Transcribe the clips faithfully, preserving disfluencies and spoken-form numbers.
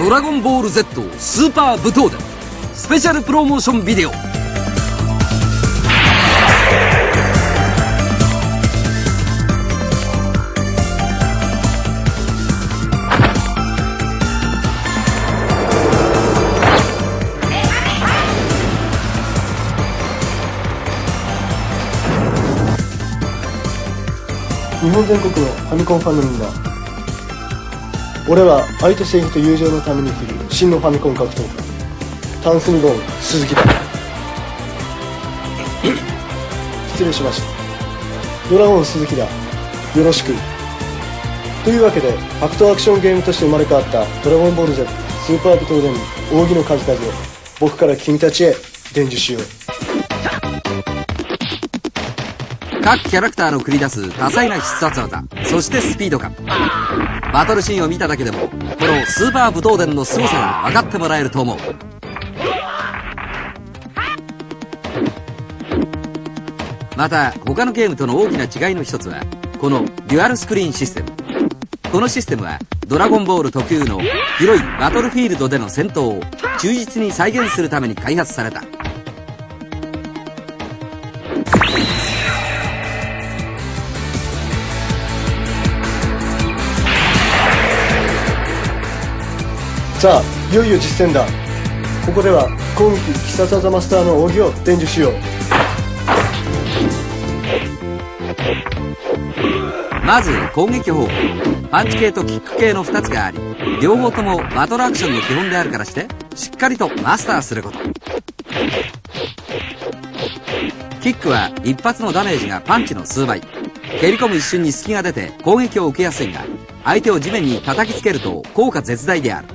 ドラゴンボール Z スーパー武闘伝スペシャルプロモーションビデオ。 日本全国のファミコンファンのみんな、俺は愛と正義と友情のために生きる真のファミコン格闘家タンスニゴン鈴木だ。失礼しました。ドラゴン鈴木だ。よろしく。というわけでファクトアクションゲームとして生まれ変わったドラゴンボール Z スーパー武闘伝の奥義の数々を僕から君たちへ伝授しよう。 各キャラクターの繰り出す多彩な必殺技、そしてスピード感。バトルシーンを見ただけでもこのスーパー武闘伝の凄さが分かってもらえると思う。また他のゲームとの大きな違いの一つはこのデュアルスクリーンシステム。このシステムはドラゴンボール特有の広いバトルフィールドでの戦闘を忠実に再現するために開発された。 さあいよいよ実践だ。ここでは攻撃必殺技マスターの奥義を伝授しよう。 まず攻撃方法、パンチ系とキック系のふたつがあり、両方ともバトルアクションの基本であるからしてしっかりとマスターすること。キックは一発のダメージがパンチの数倍、蹴り込む一瞬に隙が出て攻撃を受けやすいが、相手を地面に叩きつけると効果絶大である。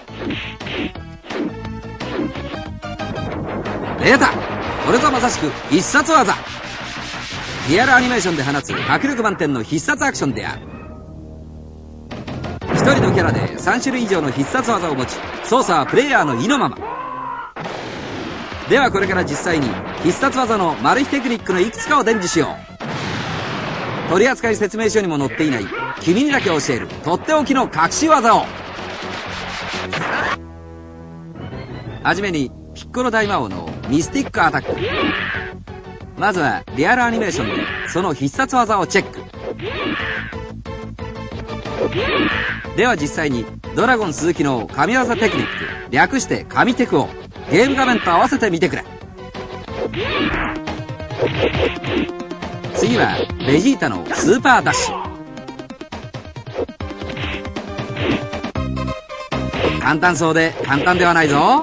出た、これぞまさしく必殺技。リアルアニメーションで放つ迫力満点の必殺アクションである。ひとりのキャラでさん種類以上の必殺技を持ち、操作はプレイヤーの意のまま。ではこれから実際に必殺技のマル秘テクニックのいくつかを伝授しよう。取扱説明書にも載っていない君にだけ教えるとっておきの隠し技を。はじめにピッコロ大魔王のミスティックアタック。まずはリアルアニメーションでその必殺技をチェック。では実際にドラゴン鈴木の神業テクニック、略して神テクをゲーム画面と合わせてみてくれ。次はベジータのスーパーダッシュ。簡単そうで簡単ではないぞ。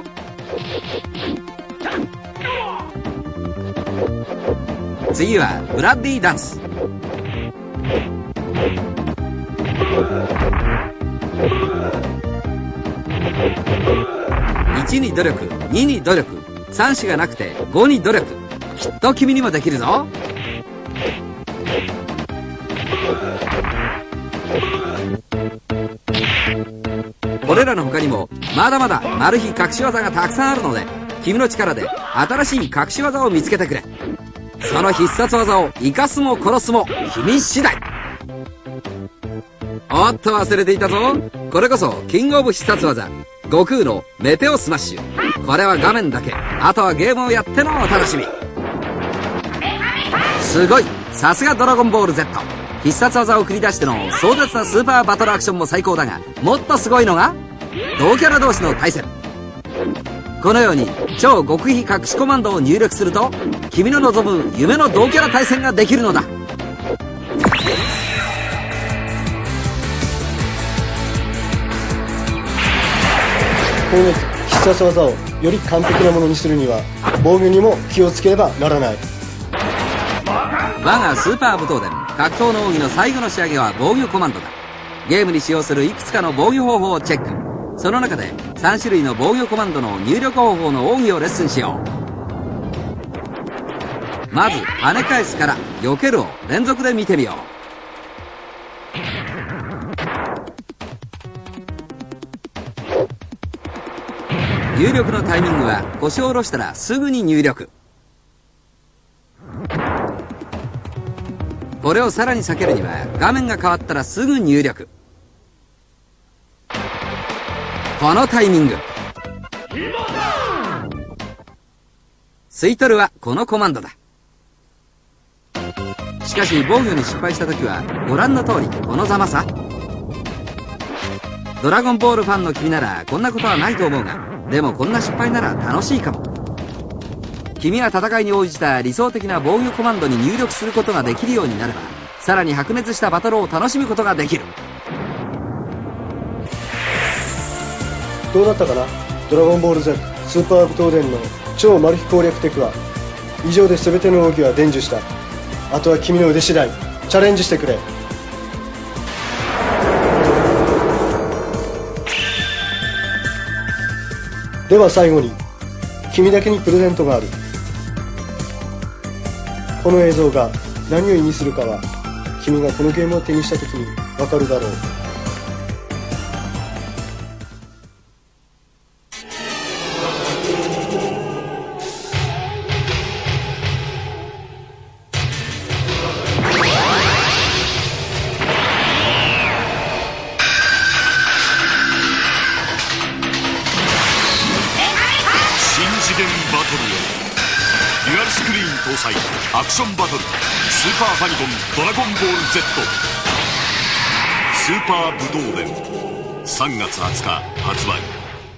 次はブラッディダンス。いちに努力、にに努力、さん子がなくてごに努力。きっと君にもできるぞ。これらの他にもまだまだマル秘隠し技がたくさんあるので、君の力で新しい隠し技を見つけてくれ。その必殺技を生かすも殺すも君次第。おっと忘れていたぞ。これこそキングオブ必殺技、悟空のメテオスマッシュ。これは画面だけ、あとはゲームをやってのお楽しみ。すごい、さすがドラゴンボール Z。 必殺技を繰り出しての壮絶なスーパーバトルアクションも最高だが、もっとすごいのが同キャラ同士の対戦。このように超極秘隠しコマンドを入力すると、君の望む夢の同キャラ対戦ができるのだ。 攻撃必殺技をより完璧なものにするには防御にも気をつければならない。 我がスーパー武闘伝格闘の奥義の最後の仕上げは防御コマンドだ。ゲームに使用するいくつかの防御方法をチェック。その中でさん種類の防御コマンドの入力方法の奥義をレッスンしよう。まず跳ね返すから避けるを連続で見てみよう。入力のタイミングは腰を下ろしたらすぐに入力。これをさらに避けるには画面が変わったらすぐ入力。ここのタイミング。吸い取るはこのコマンドだ。しかし防御に失敗した時はご覧の通りこのざまさ。ドラゴンボールファンの君ならこんなことはないと思うが、でもこんな失敗なら楽しいかも。君は戦いに応じた理想的な防御コマンドに入力することができるようになれば、さらに白熱したバトルを楽しむことができる。 どうだったかな。ドラゴンボール Z スーパー武闘伝の超マル秘攻略テクは以上で全ての奥義は伝授した。あとは君の腕次第。チャレンジしてくれ。では最後に君だけにプレゼントがある。この映像が何を意味するかは君がこのゲームを手にした時にわかるだろう。 デュアルスクリーン搭載アクションバトルスーパーファミコンドラゴンボール Z スーパー武闘伝さんがつはつか発売。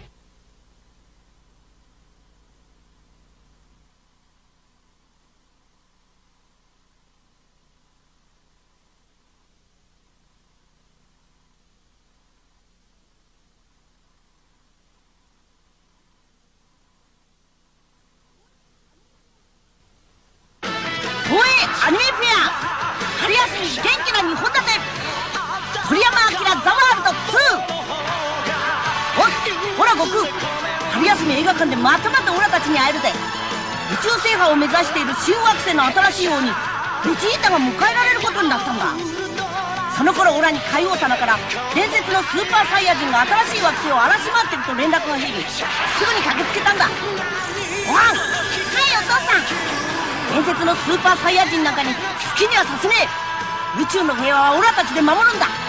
アニメフェア春休み元気なにほん立て鳥山明ザ・ワールドツー。おっほら悟空、春休み映画館でまたまたオラたちに会えるぜ。宇宙制覇を目指している新惑星の新しい王にベジータが迎えられることになったんだ。その頃オラに海王様から伝説のスーパーサイヤ人が新しい惑星を荒らし回ってると連絡が入り、すぐに駆けつけたんだ。ごはん。はいお父さん。伝説のスーパーサイヤ人なんかに好きにはさせねえ。宇宙の平和はオラたちで守るんだ。はい。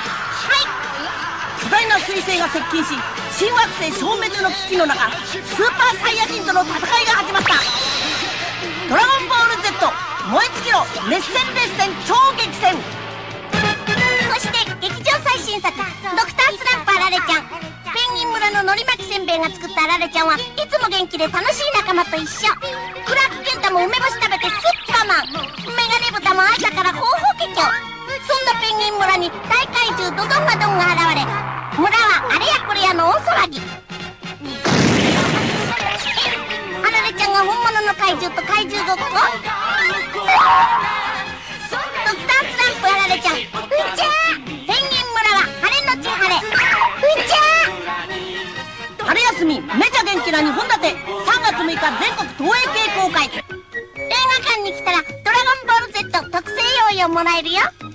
巨大な彗星が接近し新惑星消滅の危機の中、スーパーサイヤ人との戦いが始まった。ドラゴンボール Z 燃え尽きろ熱戦熱戦超激戦。 そして劇場最新作ドクタースランプあられちゃん。ペンギン村ののり巻きせんべいが作ったあられちゃんはいつも元気で楽しい仲間と一緒。クラーク・ケンタも梅干し食べてスッパマン。メガネ豚も朝からホーホケキョ。そんなペンギン村に大怪獣ドドンガドンが現れ、村はあれやこれやの大騒ぎ。あられちゃんが本物の怪獣と怪獣ごっこ。ドクタースランプあられちゃん、うんちゃー。ペンギン村は晴れのち晴れ、うんちゃー。 春休みめちゃ元気なにほん立てさんがつむいか全国東映系公開。 映画館に来たらドラゴンボール Z 特製用意をもらえるよ。